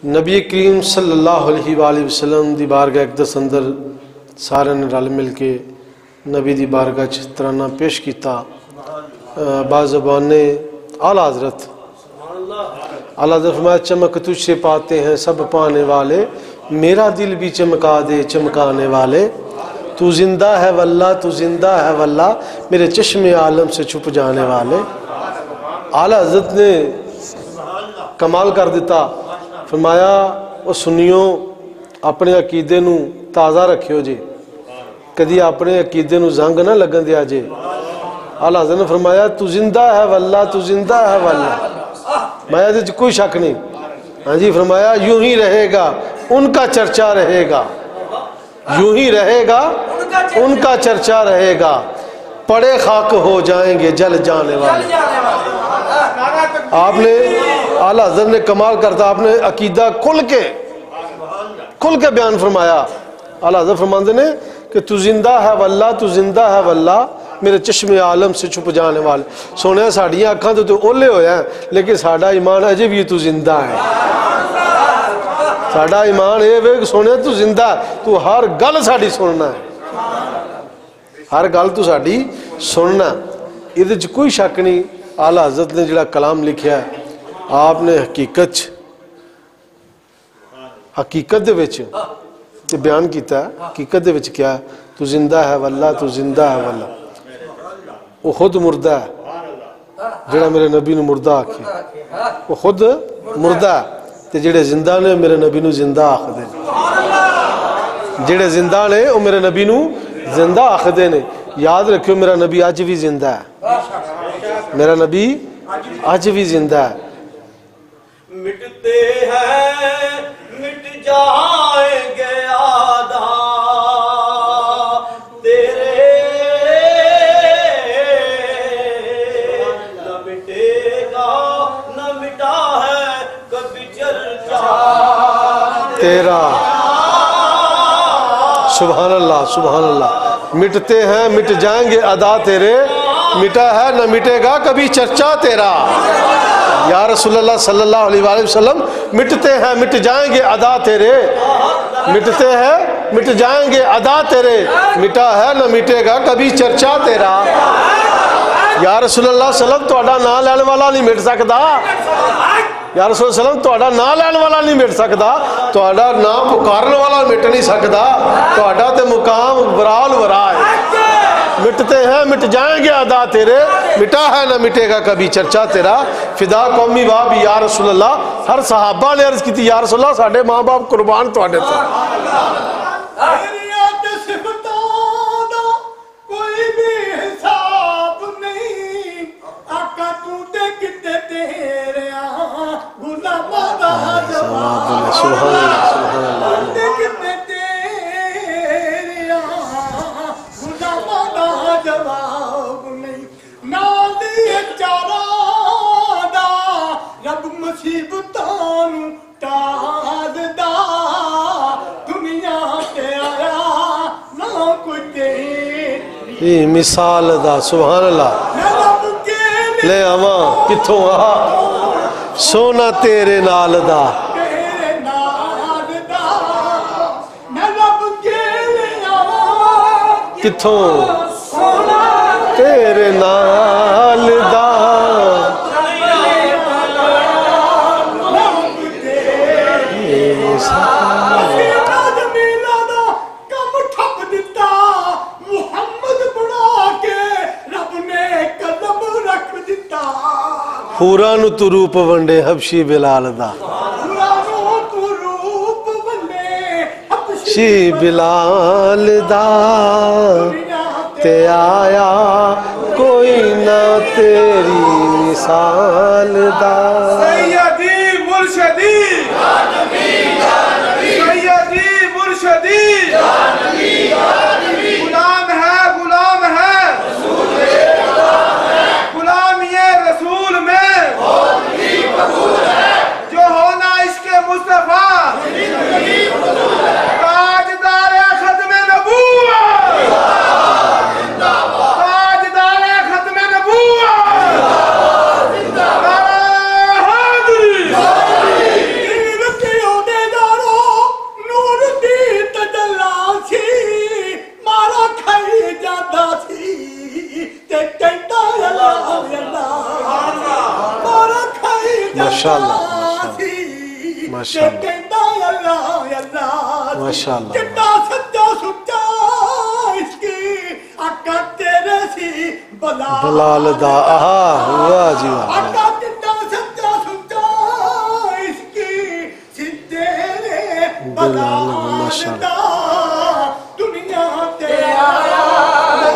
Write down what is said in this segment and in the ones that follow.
نبی کریم صلی اللہ علیہ وآلہ وسلم دی بارگاہ اقدس اندر سارے نے رل مل کے نبی دی بارگاہ ترانہ پیش کیتا بازبان اعلیٰ حضرت فرمایا چمک تجھ سے پاتے ہیں سب پانے والے، میرا دل بھی چمکا دے چمکانے والے، تو زندہ ہے واللہ تو زندہ ہے واللہ، میرے چشم عالم سے چھپ جانے والے۔ اعلیٰ حضرت نے کمال کر دیتا، فرمایا وہ سنیوں اپنے عقیدے نو تازہ رکھیو جے، کدی اپنے عقیدے نو زنگ نہ لگن دیا جے۔ اعلیٰ حضرت نے فرمایا تو زندہ ہے واللہ تو زندہ ہے واللہ، میں دے کوئی شک نہیں۔ ہاں جی، فرمایا یوں ہی رہے گا ان کا چرچا رہے گا، یوں ہی رہے گا ان کا چرچا رہے گا، پڑے خاک ہو جائیں گے جل جانے والے۔ آپ نے اعلیٰ حضرت نے کمال کرتا، آپ نے عقیدہ کھل کے بیان فرمایا۔ اعلیٰ حضرت فرماندے نے کہ تو زندہ ہے واللہ تو زندہ ہے واللہ، میرے چشم عالم سے چھپ جانے والے۔ سونے ساڑیاں اکھاں تو اولے ہوئے ہیں، لیکن ساڑا ایمان اجے بھی تو زندہ ہے۔ ساڑا ایمان یہ ہے کہ سونے تو زندہ ہے، تو ہر گل ساڑی سننا ہے، ہر گل تو ساڑی سننا ہے۔ یہ کوئی شک نہیں، اعلیٰ حضرت نے جڑا کلام لکھیا ہے آپ نے حقیقت دے وچ بیان کیتا ہے۔ حقیقت دے وچ کیا ہے؟ تو زندہ ہے واللہ تو زندہ ہے واللہ، وہ خود مردہ ہے، جڑا میرے نبی نو مردہ آکھے وہ خود مردہ ہے، تے جڑے زندہ نے میرے نبی نو زندہ آکھ دے، جڑے زندہ نے وہ میرے نبی نو زندہ آکھ دے نے۔ یاد رکھو میرا نبی آج بھی زندہ ہے، میرا نبی آج بھی زندہ ہے۔ مٹتے ہیں مٹ جائیں گے آدھا تیرے، نہ مٹے گا نہ مٹا ہے کبھی چرچا تیرا۔ سبحان اللہ سبحان اللہ۔ مٹتے ہیں مٹ جائیں گے ادا تیرے، مٹا ہے نہ مٹے گا کبھی چرچا تیرا۔ یا رسول اللہ صلی اللہ علیہ وآلہ وسلم، مٹتے ہیں مٹ جائیں گے ادا تیرے، مٹتے ہیں مٹ جائیں گے ادا تیرے، مٹا ہے نہ مٹے گا کبھی چرچا تیرا۔ یا رسول اللہ صلی اللہ علیہ وسلم تہاڈا نام لین والا نہیں مٹ سکدا، یا رسول اللہ صلی اللہ علیہ وسلم تہاڈا نام لین والا نہیں مٹ سکدا، تہاڈا نام پکارن والا مٹ نہیں سکدا، تہاڈا تے مقام برال ورا ہے۔ مٹتے ہیں مٹ جائیں گے ادا تیرے، مٹا ہے نہ مٹے گا کبھی چرچا تیرا۔ فدا قومی باپ یا رسول اللہ، ہر صحابہ نے عرض کی تھی یا رسول اللہ ساڑھے ماں باپ قربان تو آنے تھے۔ کوئی بھی حساب نہیں، آقا تو تے کتے تیرے غلاماں دا جواب، سبحان اللہ سبحان اللہ۔ جواب نہیں نال دی چارا دا رب مصیبتاں نوں ٹال دا، دنیا تے آیا نہ کوئی تیری مثال دا۔ سبحان اللہ۔ لے آواں کتھوں آ سونا تیرے نال دا، تیرے نال دا، میں رب کے لے آواں کتھوں تیرے نال دا۔ کم ٹھپ دتا محمد بنا کے رب نے قلم رکھ دتا، پورا نو تو روپ ونڈے حبشی بلال دا، حبشی بلال دا، تے آیا کوئی نہ تیری مثال دا۔ سیدی مرشدی سیدی مرشدی غلام ہے غلام ہے غلام یہ رسول میں جو ہونا عشق مصطفیٰ، تاجدار ختم نبوت، تاجدار ختم نبوت، ماشاءاللہ کہندا اللہ اللہ ماشاءاللہ کتا سچا سچا عشق آقا تیرے سی بلال دا واہ جی واہ آقا کتا سچا سچا عشق سی تیرے بلال دا دنیا تے آیا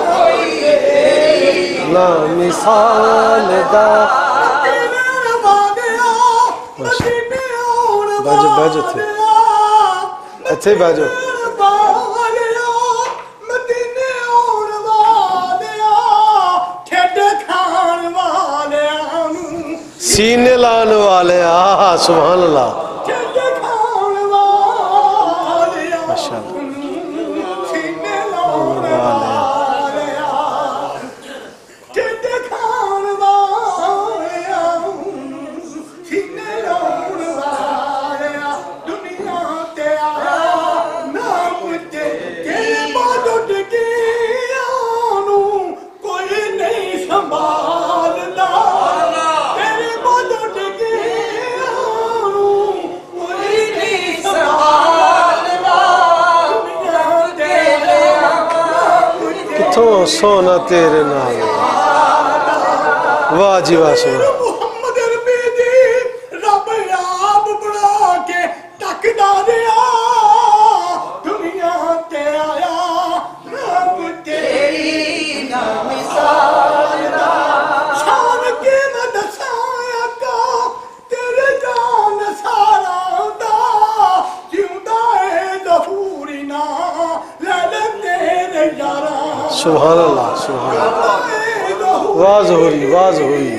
لا مثال دا باجو باجو تھے اچھے باجو سینے لان والے آہا سبحان اللہ ماشاءاللہ تو سونا تیرے نال واہ جی واہ سونا محمد عربی دی رب آپ بنا کے تکدا دیا دنیا تے آیا رب تیری نا مثال دا شان کی میں دسایا کا تیرے جان سارا دا جیوندا ہے ظہوری نا لے لے تیرے یارا سبحان اللہ سبحان اللہ واہ ظہوری واہ ظہوری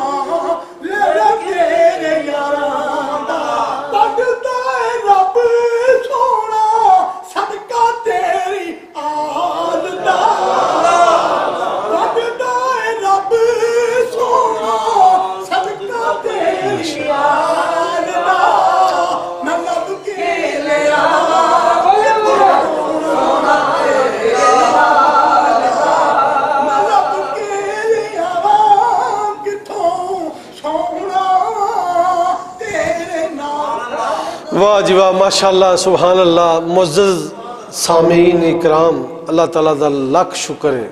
واہ جی واہ ماشاءاللہ سبحان اللہ معزز سامعین اکرام اللہ تعالیٰ دا لاکھ شکر ہے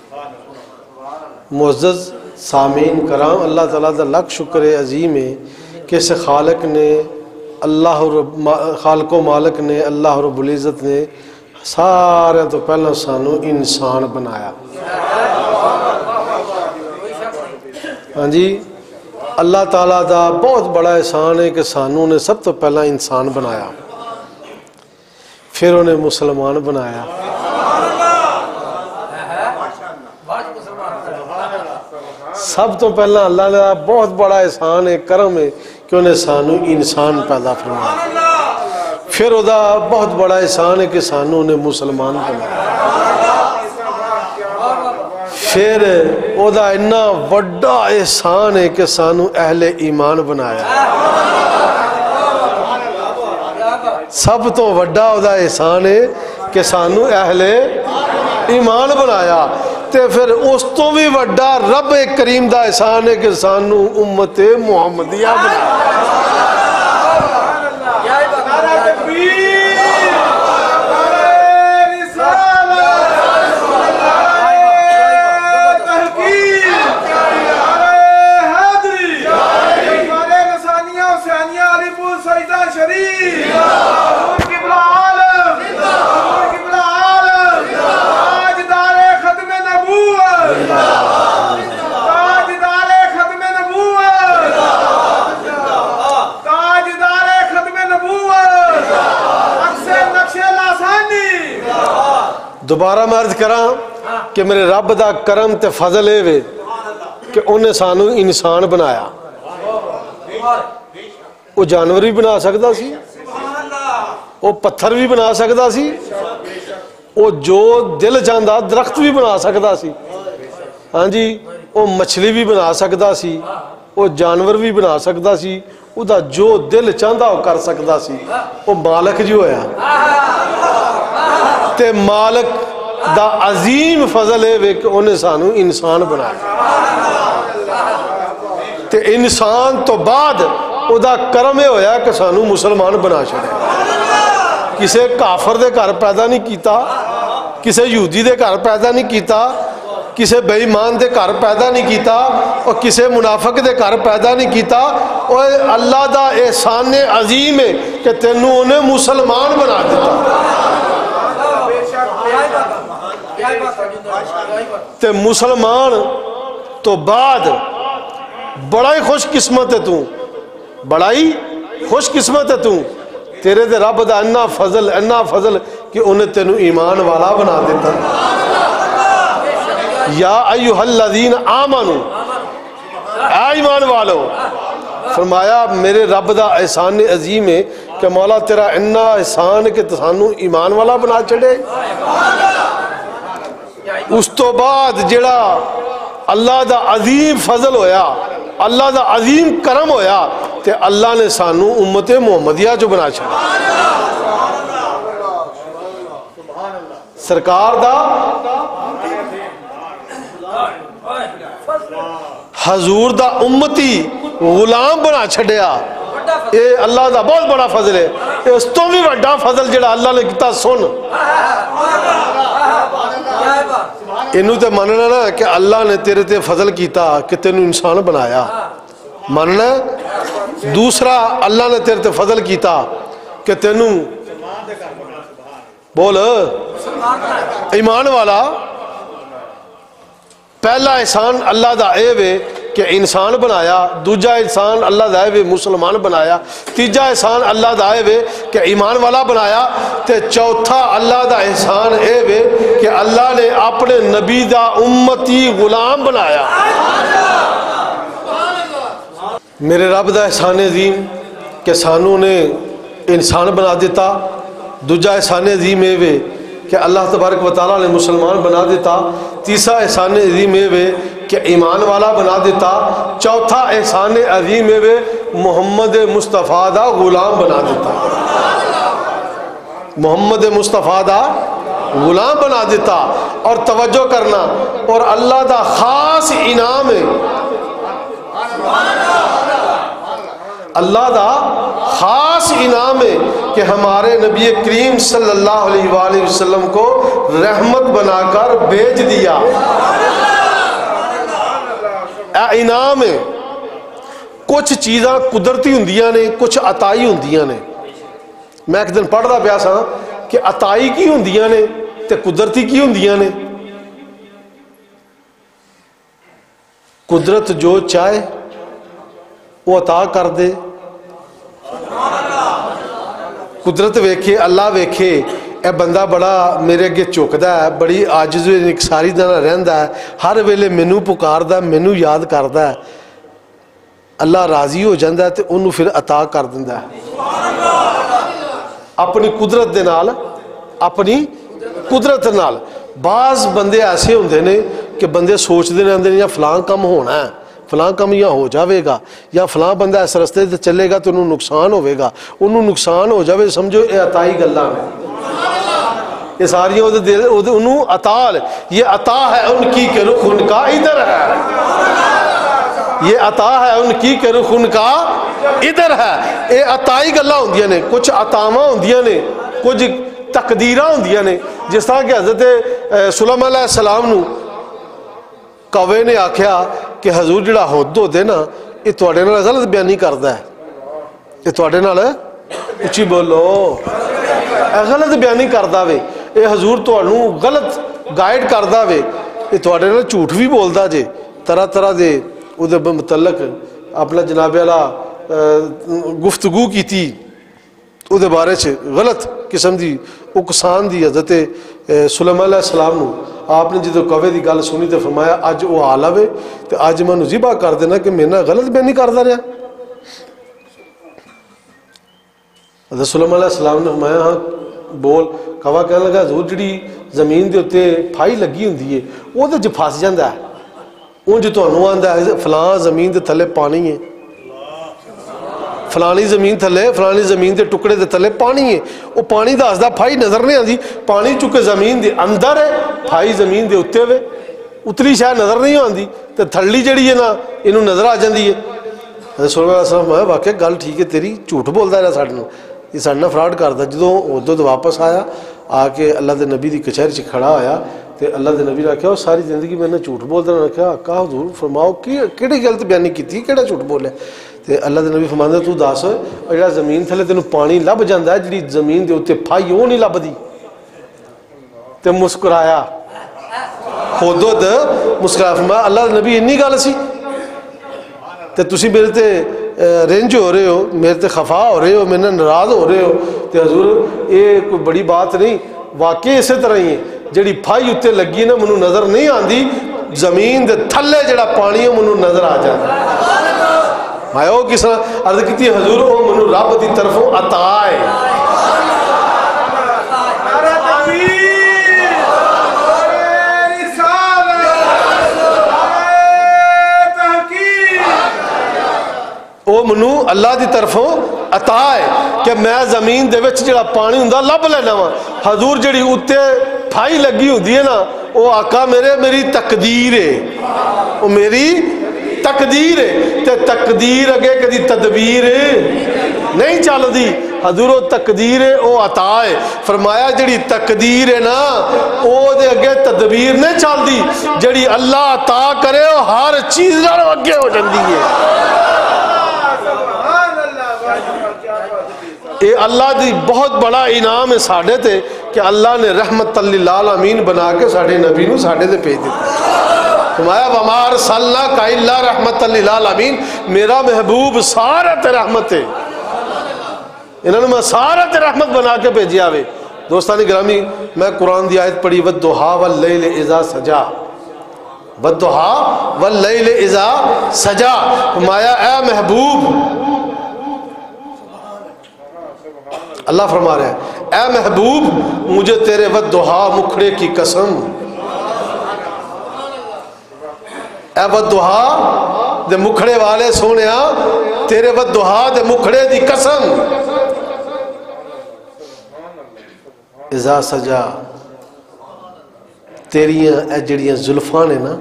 معزز سامعین کرام اللہ تعالیٰ دا لاکھ شکر ہے عظیم ہے کہ اس خالق نے خالق و مالک نے اللہ رب العزت نے سارے تو پہلا سانو انسان بنایا ہاں جی اللہ تعالیٰ دا بہت بڑا احسان ہے کہ سانو نے سب تو پہلا انسان بنایا پھر انہیں مسلمان بنایا سب تو پہلا اللہ نے بہت بڑا احسان ہے کرم ہے کہ انہیں سانو انسان پیدا فرمایا پھر وہ بہت بڑا احسان ہے کہ سانو انہیں مسلمان بنایا پھر وہ اتنا بڑا احسان ہے کہ سانو اہل ایمان بنایا سب تو بڑا وہ احسان ہے کہ سانو اہل ایمان بنایا تے پھر اس تو بھی بڑا رب کریم دا احسان ہے کہ سانو امت محمدیہ بنایا دوبارہ میں عرض کراں کہ میرے رب دا کرم تے فضل ہے کہ انہیں سانو انسان بنایا وہ جانور بھی بنا سکتا سی وہ پتھر بھی بنا سکتا سی وہ جو دل چاہتا درخت بھی بنا سکتا سی ہاں جی وہ مچھلی بھی بنا سکتا سی وہ جانور بھی بنا سکتا سی وہ جو دل چاہتا وہ کر سکتا سی وہ مالک جو ہویا تے مالک دا عظیم فضل ہے کہ انہیں سانو انسان بنایا تے انسان تو بعد او دا کرم ہویا کہ سانو مسلمان بنا چھڑیا کسے کافر دے گھر پیدا نہیں کیتا کسے یہودی دے گھر پیدا نہیں کیتا کسے بے ایمان دے گھر پیدا نہیں کیتا اور کسے منافق دے گھر پیدا نہیں کیتا اور اللہ دا احسان عظیم ہے کہ تینوں انہیں مسلمان بنا دیتا تے مسلمان تو بعد بڑا ہی خوش قسمت ہے تو بڑا ہی خوش قسمت ہے تو تیرے دے رب دا انہا فضل کہ انہیں تینوں ایمان والا بنا دیتا یا ایوہ الذین آمنوا اے ایمان والو فرمایا میرے رب دا احسان عظیم ہے کہ مولا تیرا انہا احسان ہے کہ تسانوں ایمان والا بنا چڑے اس تو بعد جڑا اللہ دا عظیم فضل ہویا اللہ دا عظیم کرم ہویا تے اللہ نے سانوں امت محمدیہ جو بنا چڑے سرکار دا حضور دا امتی غلام بنا چھڑیا اے اللہ دا بہت بڑا فضل ہے اس تو بھی بڑا فضل جڑا اللہ نے کیتا سن انہوں تے مننا نا کہ اللہ نے تیرے تے فضل کیتا کہ تینوں انسان بنایا مننا دوسرا اللہ نے تیرے تے فضل کیتا کہ تینوں بول ایمان والا پہلا احسان اللہ دا اے وے کہ انسان بنایا دوجا احسان اللہ دا اے وے مسلمان بنایا تیجا احسان اللہ دا اے وے کہ ایمان والا بنایا تے چوتھا اللہ دا احسان اے وے کہ اللہ نے اپنے نبی دا امتی غلام بنایا میرے رب دا احسان عظیم کہ سانوں نے انسان بنا دیتا دوجا احسان عظیم اے وے کہ اللہ تبارک و تعالیٰ نے مسلمان بنا دیتا تیسرا احسان عظیم ہے کہ ایمان والا بنا دیتا چوتھا احسان عظیم ہے محمد مصطفیٰ دا غلام بنا دیتا محمد مصطفیٰ دا غلام بنا دیتا اور توجہ کرنا اور اللہ دا خاص انعام ہے اللہ دا خاص انعام ہے کہ ہمارے نبی کریم صلی اللہ علیہ وآلہ وسلم کو رحمت بنا کر بھیج دیا اے انعام ہے کچھ چیزاں قدرتی ہوندیاں نے کچھ عطائی ہوندیاں نے میں ایک دن پڑھ رہا پیا سا کہ عطائی کی ہوندیاں نے تے قدرتی کی ہوندیاں نے قدرت جو چاہے وہ عطا کر دے قدرت ویکھے اللہ ویکھے اے بندہ بڑا میرے اگے چوکدا ہے بڑی عاجز و انکساری دا رہندا ہے ہر ویلے مینوں پکاردا مینوں یاد کردا ہے اللہ راضی ہو جاندا ہے تے انہوں پھر عطا کر دیندا ہے اپنی قدرت دے نال اپنی قدرت نال بعض بندے ایسے ہوندے نے کہ بندے سوچدے رہندے نے یا فلاں کم ہونا ہے فلاں کم یا ہو جاوے گا یا فلاں بندہ اس رستے سے چلے گا تو انہوں نقصان ہوئے گا انہوں نقصان ہو جاوے سمجھو اے عطائی گلہ میں یہ ساری انہوں عطا یہ عطا ہے ان کی کہ رخ ان کا ادھر ہے یہ عطا ہے ان کی کہ رخ ان کا ادھر ہے یہ عطائی گلہ ہوندیاں نے کچھ عطاواں ہوندیاں نے کچھ تقدیرہ ہوندیاں نے جس طرح کہ حضرت سلیمان علیہ السلام نو کوے نے آکھیا کہ حضور جڑا حد ہوتے نا یہ تواڈے نال غلط بیانی کردا ہے یہ تواڈے نال اچھی بولو غلط بیانی کردا وے اے حضور تانوں غلط گائیڈ کردا وے یہ تواڈے نال جھوٹ بھی بولدا جے طرح طرح دے او دے متعلق اپنا جناب اعلیٰ گفتگو کیتی او دے بارے چ غلط قسم دی اقسان دی حضرت سلیمان علیہ السلام نو آپ نے جدو کوے دی گل سنی تو فرمایا اج وہ آ لوے تو اج میں ذبح کر دینا کہ میرے نال غلط بیانی کردا رہا حضرت سلیمان علیہ السلام نے فرمایا ہاں بول کوا کہنے لگا حضور جڑی زمین دے اوتے پھائی لگی ہوندی ہے وہ تے جو پھس جاندا ہے اونج تانوں آندا ہے فلاں زمین دے تھلے پانی ہے فلانی زمین تھلے فلانی زمین دے ٹکڑے دے تھلے پانی ہے وہ پانی دا اسدا پھائی نظر نہیں آندی پانی چکے زمین دے اندر ہے پھائی زمین دے اتے ہوئے اتری شاید نظر نہیں آندی تے تھلی جڑی ہے نا انہوں نظر آ جاندی ہے رسول اللہ علیہ وسلم واقعہ گل ٹھیک ہے تیری, جھوٹ بولتا رہا ساڈے نال, یہ ساڈے نال فراڈ کردا. جدوں ادوں تو واپس آیا, آ کے اللہ دے نبی دی کچہری چ کھڑا ہویا تے اللہ دے نبی نے آخیا ساری زندگی میں نے جھوٹ بولدا رہا. آخیا آقا حضور فرماؤ کیڑی گل تے بیانی کیتی, کیڑا جھوٹ بولیا؟ تے اللہ دے نبی فرماندا تو دس جڑا زمین تھلے تینوں پانی لب جاندا ہے, جڑی زمین دے اوتے پھائی وہ نہیں لبدی. تے مسکرایا, خود مسکرایا, فرمایا اللہ دے نبی انی گل سی تے تسی میرے تے رنج ہو رہے ہو, میرے تے خفا ہو رہے ہو, میرے نال ناراض ہو رہے ہو. تے حضور یہ کوئی بڑی بات نہیں, واقعی اسی طرح ہی ہے. جڑی پھائی اتنے لگی نا منو نظر نہیں آتی, زمین دے تھلے جڑا پانی ہے منو نظر آ جاتا. میں وہ کس طرح عرض کی حضور وہ منو رب دی طرفوں عطا ہے. وہ منو اللہ دی طرفوں عطا ہے کہ میں زمین دے وچ جڑا پانی ہوندا لب لینا وا. حضور جڑی اُتے پھائی لگی ہوندی ہے نا, وہ آقا میری تقدیر ہے, وہ میری تقدیر ہے. تے تقدیر اگے کدی تدبیر نہیں چل دی. حضور وہ تقدیر ہے, وہ عطا ہے. فرمایا جڑی تقدیر ہے نا وہ دے اگے تدبیر نہیں چل دی. جڑی اللہ عطا کرے وہ ہر چیز نال اگے ہو جاندی ہے. یہ اللہ دی بہت بڑا انعام ہے ساڑھے تے کہ اللہ نے رحمت للعالمین بنا کے ساڑھے نبی نو ساڑھے تے بھیج دیتا. فرمایا وما ارسلناک الا رحمت للعالمین, میرا محبوب سارا تے رحمت ہے, انہوں نے میں سارا تے رحمت بنا کے بھیجیا ہوئے. دوستانی گرامی, میں قرآن دی آیت پڑھی والضحیٰ واللیل اذا سجا, والضحیٰ واللیل اذا سجا. فرمایا اے محبوب, اللہ فرما رہے ہیں اے محبوب مجھے تیرے والضحیٰ مکھڑے کی قسم, اے والضحیٰ دے مکھڑے والے سونیا تیرے والضحیٰ دے مکھڑے دی قسم. اذا سجا, تیریاں اے جڑیاں زلفاں نے نا,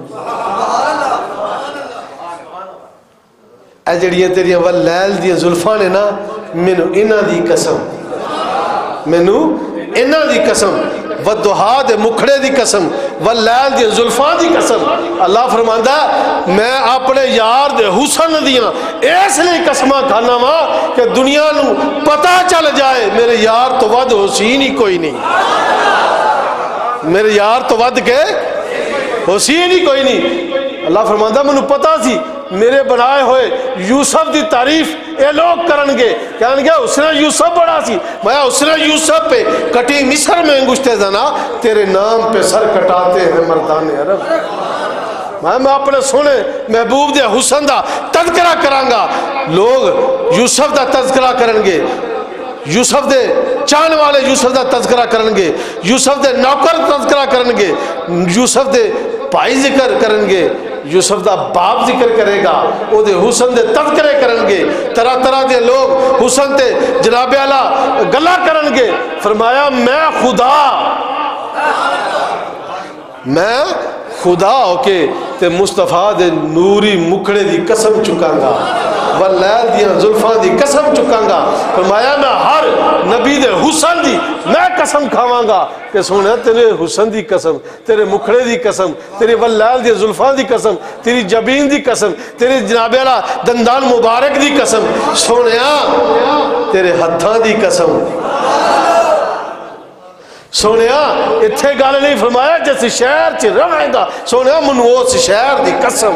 اے جڑیاں تیریاں واللیل دیاں زلفاں نے نا, مینو انہاں دی قسم, مینو انہاں دی قسم, والضحیٰ دے مکھڑے دی قسم, واللیل دی زلفاں دی قسم. اللہ فرماندا میں اپنے یار دے حسن دیاں اس لیے قسماں کھانا وا کہ دنیا نو پتہ چل جائے میرے یار تو ود حسین ہی کوئی نہیں, میرے یار تو ود کے حسین ہی کوئی نہیں. اللہ فرماندا منو پتہ سی میرے بنائے ہوئے یوسف دی تعریف یہ لوگ کرنگے, کہنے گے اس نے یوسف بڑا سی. میں اس نے یوسف پہ کٹی مصر میں انگشتے زنا, تیرے نام پہ سر کٹاتے ہیں مردان عرب. میں اپنے سونے محبوب دے حسن دا تذکرہ کرانگا, لوگ یوسف دا تذکرہ کرنگے, یوسف دے چان والے یوسف دا تذکرہ کرنگے, یوسف دے نوکر تذکرہ کرنگے, یوسف دے بھائی ذکر کرنگے, یوسف دا باپ ذکر کرے گا, او دے حسن دے تذکرے کرنگے, طرح طرح دے لوگ حسن تے جناب اعلیٰ گلا کرنگے. فرمایا میں خدا ہو کے تے مصطفیٰ دے نوری مکھڑے دی قسم چکاں گا, واللیل دیاں زلفاں دی قسم چکاں گا. فرمایا میں ہر نبی دے حسن دی میں قسم کھاواں گا کہ سونے تیرے حسن دی قسم, تیرے مکھڑے دی قسم, تیرے واللیل دی زلفاں دی قسم, تیری جبین دی قسم, تیرے جناب اعلیٰ دندان مبارک دی قسم, سونیا تیرے ہتھاں دی قسم. سونیا اتھے گالے نہیں فرمایا جیسے شہر چھ رہے گا, سونیا منوس شہر دی قسم.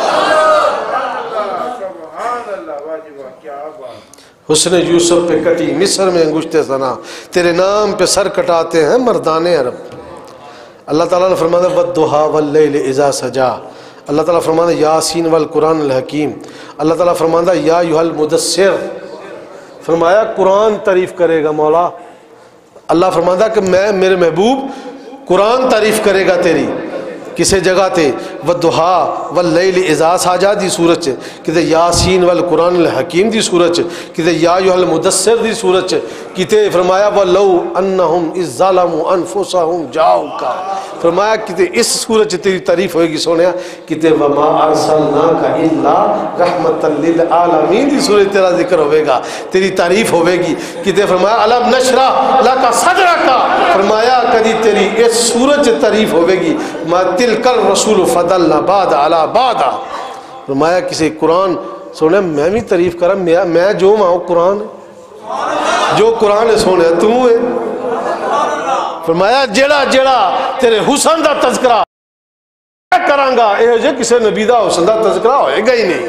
حسن یوسف پہ کٹی مصر میں انگشتے زنا, تیرے نام پہ سر کٹاتے ہیں مردان عرب. اللہ تعالیٰ نے فرمایا والضحیٰ واللیل اذا سجا. اللہ تعالیٰ فرمایا یاسین والقرآن الحکیم. اللہ تعالیٰ فرمایا یا ایھا المدثر, فرمایا قرآن تعریف کرے گا مولا. اللہ فرماتا کہ میں میرے محبوب قرآن تعریف کرے گا تیری. کسی جگہ تے والضحا واللیل اذا ساجا دی سورت کتے یاسین والقرآن الحکیم دی سورت کتے یا ایھا المدثر دی سورت کتے فرمایا وَلَوْ أَنَّهُمْ إِذْ ظَلَمُوا أَنفُسَهُمْ جَاءُوكَ فرمایا کتے اس سورت تیری تعریف ہوئے گی سونیا کتے وَمَا أَرْسَلْنَاكَ إِلَّا رَحْمَةً لِلْعَالَمِينَ دی سورت تیرا ذکر ہوئے گا، تیری تعریف ہوئے گی کتے فرمایا أَلَمْ نَشْرَحْ لَكَ صَدْرَكَ فرمایا کدی تیری اس سورت تعریف ہوئے گی ما تِلْكَ الرَّسُولُ فَضَلْنَا بَعْدَ عَلَى بَعْدَ فرمایا کسی قرآن سونے میں بھی تعریف کرا میں جو ماں قرآن جو قرآن ہے سونے تو ہے فرمایا جیڑا جیڑا تیرے حسن دا تذکرہ کران گا اے جے کسے نبی دا حسن دا تذکرہ ہوئے گا ہی نہیں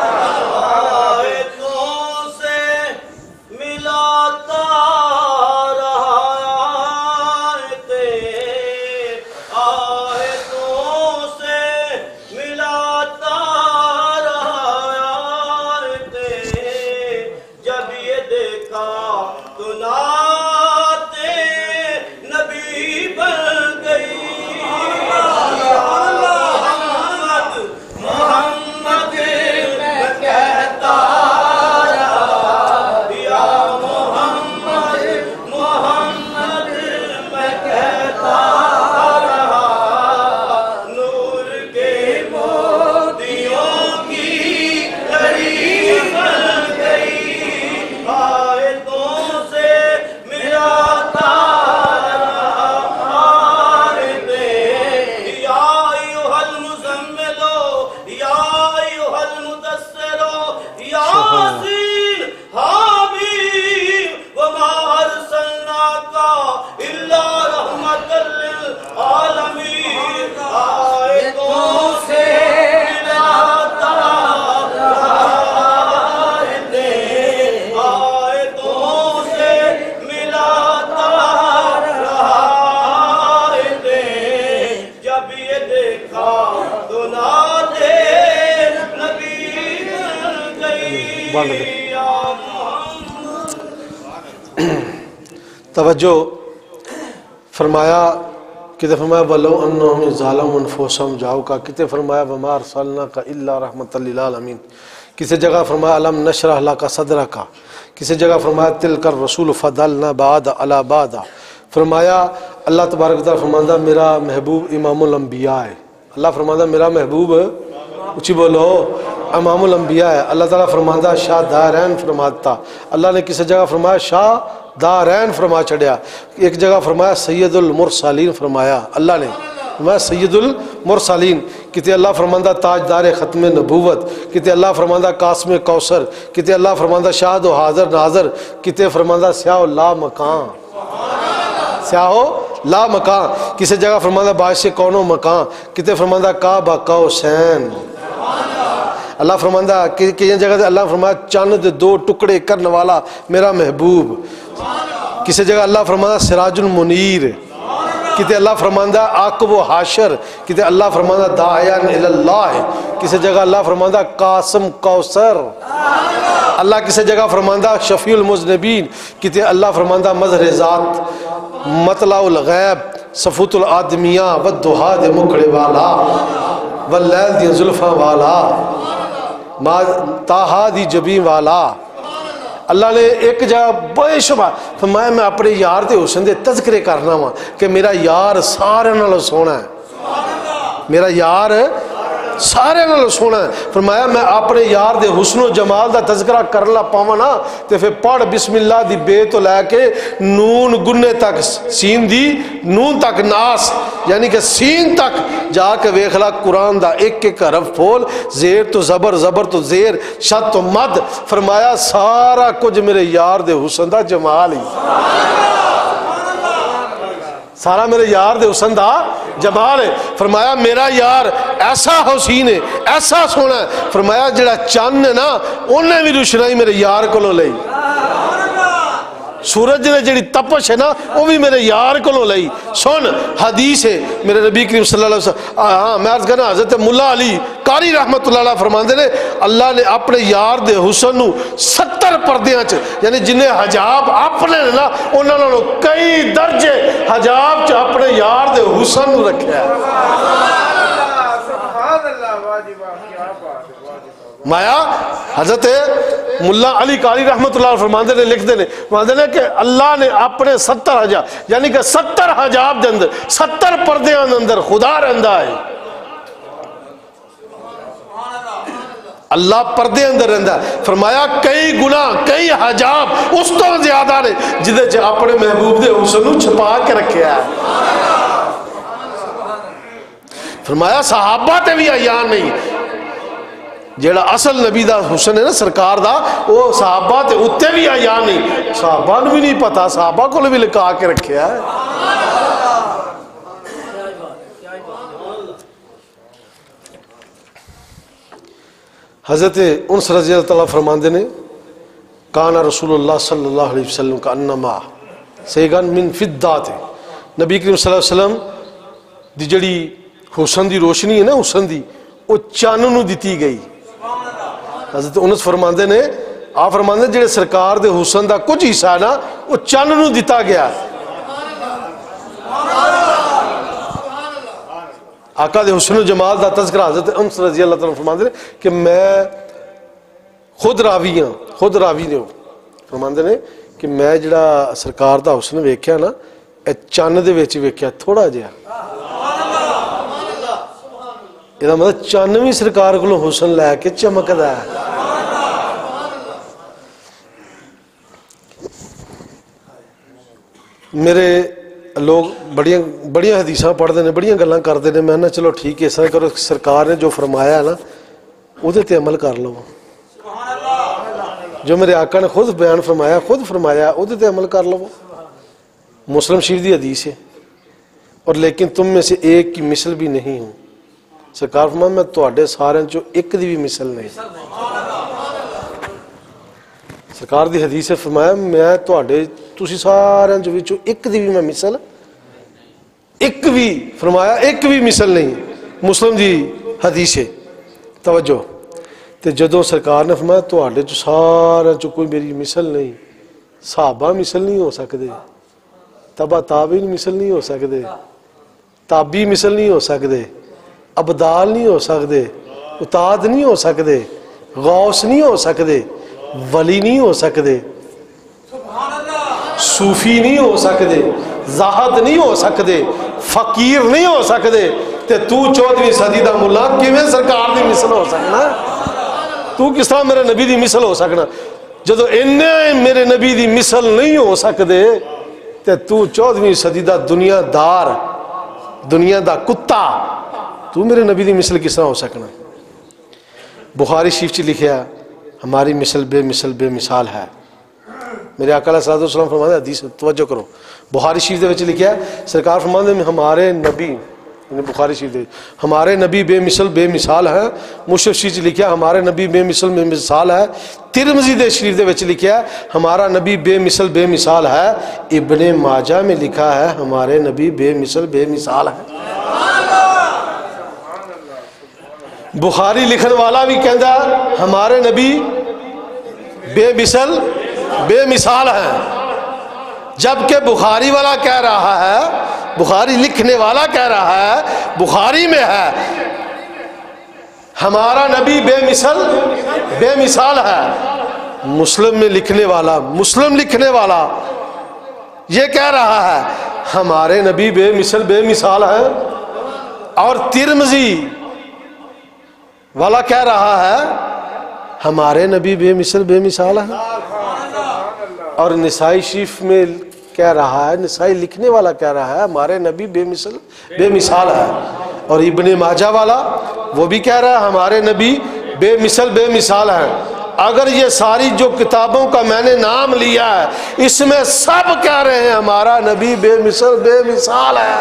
توجہ فرمایا کتے فرمایا وَلَوْ أَنَّهُمْ ظَالَمُوا أَنفُسَهُمْ جَاءُوكَ کتے فرمایا وَمَا أَرْسَلْنَاكَ إِلَّا رَحْمَةً لِلْعَالَمِينَ کسی جگہ فرمایا أَلَمْ نَشْرَحْ لَكَ صَدْرَكَ کسی جگہ فرمایا تِلْكَ الرَّسُولُ فَضَلْنَا بَعْدَ عَلَى بَعْدَ فرمایا اللہ تبارک و تعالیٰ فرماندہ میرا محبوب امام الانبیاء ہے اللہ فرماندہ میرا محبوب اچھی بولو امام الانبیاء ہے اللہ تعالیٰ فرماندہ شاہ دارین فرماتا اللہ نے کسی جگہ فرمایا شاہ دارین فرما چڑھیا ایک جگہ فرمایا سید المرسلین فرمایا اللہ نے فرمایا سید المرسلین کتے اللہ فرماندہ تاجدار ختم نبوت کتے اللہ فرماندہ قاسم کوثر کتے اللہ فرماندہ شاہد و حاضر ناظر کتے فرماندہ سیاہ لا مکان سیاہ لا مکان کسی جگہ فرماندہ باعث کون و مکان کتے فرماندہ کعبہ قوسین اللہ فرماندہ کئی جگہ دے اللہ فرمایا چاند دو ٹکڑے کرنے والا میرا محبوب کسی جگہ اللہ فرماندہ سراج المنیر کتے اللہ فرماندہ عاقب و حاشر کتے اللہ فرماندہ داعیان الاللہ کسی جگہ اللہ فرماندہ قاسم کوثر اللہ کسی جگہ فرماندہ شفیع المذنبین کتے اللہ فرماندہ مظہر ذات مطلع الغیب صفوت الآدمیہ والدہا دے مکڑے والا واللیل دی زلفہ والا تاہا دی جبین والا اللہ نے ایک جگہ بے شبہ فرمایا میں اپنے یار دے حسن دے تذکرے کرنا ہوں کہ میرا یار سارے نال سونا ہے میرا یار سارے نال سونا ہے فرمایا میں اپنے یار دے حسن و جمال دا تذکرہ کرنا پاواں نا تے پھر پڑھ بسم اللہ دی بے تو لے کے نون گنے تک سین دی نون تک ناس یعنی کہ سین تک جا کے ویکھلا قرآن دا ایک ایک حرف پھول زیر تو زبر زبر تو زیر شد تو مد فرمایا سارا کچھ میرے یار دے حسن دا جمال ہی سارا میرے یار دے حسن دا جمال ہے فرمایا میرا یار ایسا حسین ہے ایسا سونا ہے فرمایا جڑا چاند ہے نا انہیں بھی روشنائی میرے یار کو لو لئی سورج نے جڑی تپش ہے نا وہ بھی میرے یار کو لو لئی سن حدیث ہے میرے نبی کریم صلی اللہ علیہ وسلم ہاں میں عرض کرنا حضرت مولا علی قاری رحمت اللہ علیہ فرماندے نے اللہ نے اپنے یار دے حسن نو 70 پردیاں چ یعنی جنہیں حجاب اپنے نا انہوں نے کئی درجے حجاب چ اپنے یار دے حسن نو رکھیا ہے مایا حضرت ملا علی قاری رحمت اللہ علیہ فرماندے نے لکھ دینے فرماندے نے کہ اللہ نے اپنے 70 حجاب یعنی کہ 70 حجاب دے اندر 70 پردیاں دے اندر خدا رہندا ہے. اللہ پردے اندر رہندا ہے. فرمایا کئی گناہ کئی حجاب اس تو زیادہ نے جدے چ اپنے محبوب دے حسن نو چھپا کے رکھیا ہے. فرمایا صحابہ تے بھی عیان نہیں. جیڑا اصل نبی دا حسن ہے نا سرکار دا وہ صحابہ تے اتے بھی عیان نہیں. صحابہ نو بھی نہیں پتا صحابہ کو بھی لکا کے رکھیا ہے. حضرت انس رضی اللہ تعالیٰ فرماندے نے کانا رسول اللہ صلی اللہ علیہ وسلم کا انما سیگن من فدات. نبی کریم صلی اللہ علیہ وسلم دی جڑی حسن دی روشنی ہے نا حسن دی وہ چان نو دتی گئی. حضرت انس فرماندے نے آپ فرماندے جڑے سرکار دے حسن دا کچھ حصہ ہے نا وہ چان نو دتا گیا. آقا دے حسن و جمال دا تذکرہ حضرت انس رضی اللہ تعالیٰ فرماندے نے کہ میں خود راوی نے فرماندے نے کہ میں جڑا سرکار دا حسن ویکھیا نا اے چان دے وچ ویکھیا تھوڑا جہا. یہ مطلب چان بھی سرکار کو حسن لے کے چمکدا ہے. میرے لوگ بڑیاں حدیثاں پڑھتے ہیں بڑیاں گلاں کرتے ہیں. میں نا چلو ٹھیک ہے اس طرح کرو سرکار نے جو فرمایا ہے نا وہ تے عمل کر لو. جو میرے آقا نے خود بیان فرمایا وہ تے عمل کر لو. مسلم شریف دی حدیث ہے اور لیکن تم میں سے ایک کی مثل بھی نہیں ہوں. سرکار فرمایا میں تواڈے سارے چوں ایک دی بھی مثل نہیں. سرکار دی حدیث سے فرمایا میں تواڈے تسی سارے چوں ایک دی بھی میں مثل ایک بھی فرمایا ایک بھی مثل نہیں. مسلم دی حدیث ہے. توجہ تے جدوں سرکار نے فرمایا تواڈے چوں سارے چوں کوئی میری مثل نہیں. صحابہ مثل نہیں ہو سکدے, تبع تابعین مثل نہیں ہو سکدے, تابعی مثل نہیں ہو سکدے, ابدال نہیں ہو سکدے, اتاد نہیں ہو سکدے, غوث نہیں ہو سکدے, ولی نہیں ہو سکدے, صوفی نہیں ہو سکدے, زاہد نہیں ہو سکدے, فقیر نہیں ہو سکدے. تے تو 14ویں صدی دا ملا کیویں سرکار دی مثل ہو سکنا؟ تو کس طرح میرے نبی دی مثل ہو سکنا؟ جدو انہیں میرے نبی دی مثل نہیں ہو سکدے تے تو 14ویں صدی دا دنیا دار دنیا دا کتا تو میرے نبی دی مثل کس طرح ہو سکنا؟ بخاری شریف چ لکھیا ہماری مثل بے مثال ہے. میرے آقا علیہ الصلوۃ والسلام فرماتے ہیں حدیث توجہ کرو بخاری شریف دے وچ لکھیا سرکار فرماتے ہیں ہمارے نبی بخاری شریف دے ہمارے نبی بے مثال ہیں. مشرف شریف چ لکھیا ہمارے نبی بے مثال ہے. ترمذی دے شریف دے وچ لکھیا ہمارا نبی بے مثال ہے. ابن ماجہ میں لکھا ہے ہمارے نبی بے مثال ہے. بخاری لکھن والا بھی کہندا ہمارے نبی بے مثال ہیں, جبکہ بخاری والا کہہ رہا ہے بخاری لکھنے والا کہہ رہا ہے بخاری میں ہے ہمارا نبی بے مثال ہے. مسلم میں لکھنے والا یہ کہہ رہا ہے ہمارے نبی بے مثال ہے. اور ترمذی والا کہہ رہا ہے ہمارے نبی بے مثال ہے. اور نسائی شریف میں کہہ رہا ہے نسائی لکھنے والا کہہ رہا ہے ہمارے نبی بے مثال ہے. اور ابن ماجہ والا وہ بھی کہہ رہا ہے ہمارے نبی بے مثال ہے. اگر یہ ساری جو کتابوں کا میں نے نام لیا ہے اس میں سب کہہ رہے ہیں ہمارا نبی بے مثال ہے.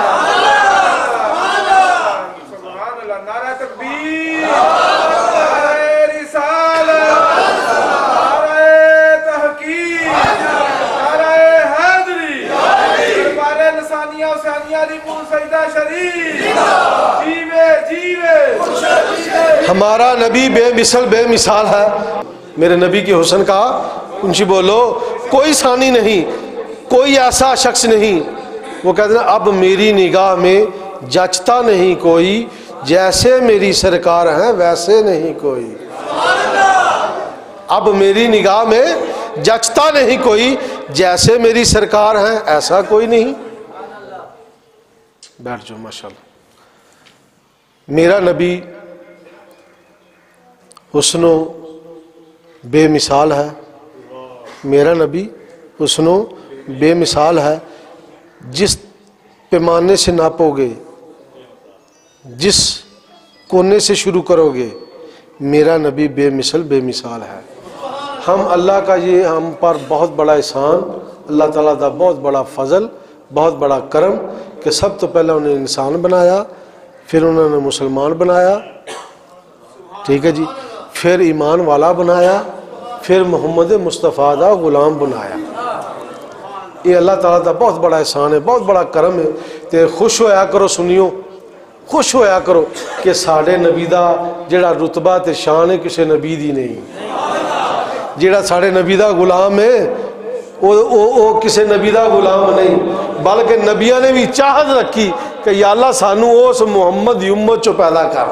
ہمارا نبی بے مثال ہے. میرے نبی کے حسن کا انشی بولو کوئی ثانی نہیں, کوئی ایسا شخص نہیں. وہ کہتے ہیں اب میری نگاہ میں جچتا نہیں کوئی, جیسے میری سرکار ہیں ویسے نہیں کوئی. اب میری نگاہ میں جچتا نہیں کوئی، جیسے میری سرکار ہیں ایسا کوئی نہیں۔ بیٹھ جاؤ ماشاءاللہ۔ میرا نبی حسن و بے مثال ہے، میرا نبی حسن و بے مثال ہے، جس پیمانے سے ناپو گے، جس کونے سے شروع کرو گے، میرا نبی بے مثل بے مثال ہے۔ ہم اللہ کا یہ ہم پر بہت بڑا احسان، اللہ تعالیٰ دا بہت بڑا فضل، بہت بڑا کرم کہ سب تو پہلے انہیں انسان بنایا، پھر انہوں نے مسلمان بنایا، ٹھیک ہے جی، پھر ایمان والا بنایا، پھر محمد مصطفیٰ دا غلام بنایا۔ یہ اللہ تعالیٰ دا بہت بڑا احسان ہے، بہت بڑا کرم ہے۔ تے خوش ہویا کرو سنیو، خوش ہویا کرو کہ ساڑھے نبی دا جڑا رتبہ تے شان ہے کسے نبی دی نہیں، جڑا ساڑھے نبی دا غلام ہے وہ کسے نبی دا غلام نہیں، بلکہ نبیوں نے بھی چاہت رکھی کہ یا اللہ سانو اس محمد دی امت چو پیدا کر۔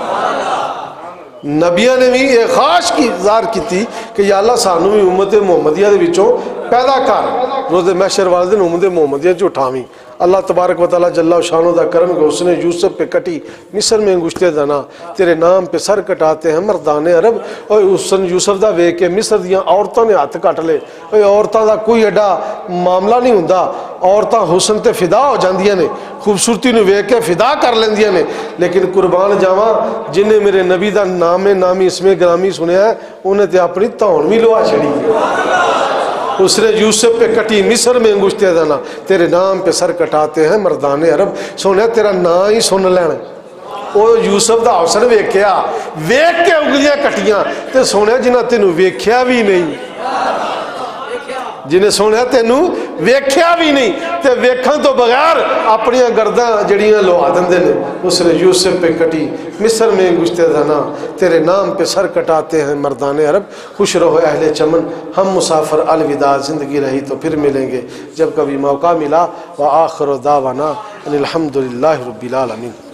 نبیوں نے بھی یہ خواہش کی ظاہر کی تھی کہ یا اللہ سانو بھی امت محمدیہ دے وچوں پیدا کر، روز محشر والے دن امت محمدیہ چو اٹھاویں۔ اللہ تبارک و تعالیٰ جل شانہ دا کرم کہ اس نے یوسف پہ کٹی مصر میں انگشتے دنا، تیرے نام پہ سر کٹاتے ہیں مردان عرب۔ اور اس نے یوسف دا وے کے مصر دیاں عورتوں نے ہاتھ کٹ لے، عورتوں دا کوئی ایڈا معاملہ نہیں ہوندا، عورتاں حسن تے فدا ہو جاندیاں نے، خوبصورتی نو وے کے فدا کر لیندیاں نے، لیکن قربان جاواں جنہیں میرے نبی دا نام نامی اسم گرامی سنیا ہے انہیں تے اپنی تون بھی لوا چھڑی ہے۔ اس نے یوسف پہ کٹی مصر میں انگشتے دنا، تیرے نام پہ سر کٹاتے ہیں مردان عرب۔ سونے تیرا نام ہی سن لینا، وہ یوسف دا حسن ویکھیا، ویکھ کے انگلیاں کٹیاں تے سونے جنہ تینوں ویکھیا بھی نہیں، جنہیں سونے تینوں ویکھیا بھی نہیں تے ویکھن تو بغیر اپنی گرداں جڑیاں لوا دندے نے۔ اس نے یوسف پہ کٹی مصر میں انگشتے دنا، تیرے نام پہ سر کٹاتے ہیں مردان عرب۔ خوش رہو اہل چمن، ہم مسافر الوداع، زندگی رہی تو پھر ملیں گے جب کبھی موقع ملا۔ وآخر دعوانا ان الحمدللہ رب العالمین۔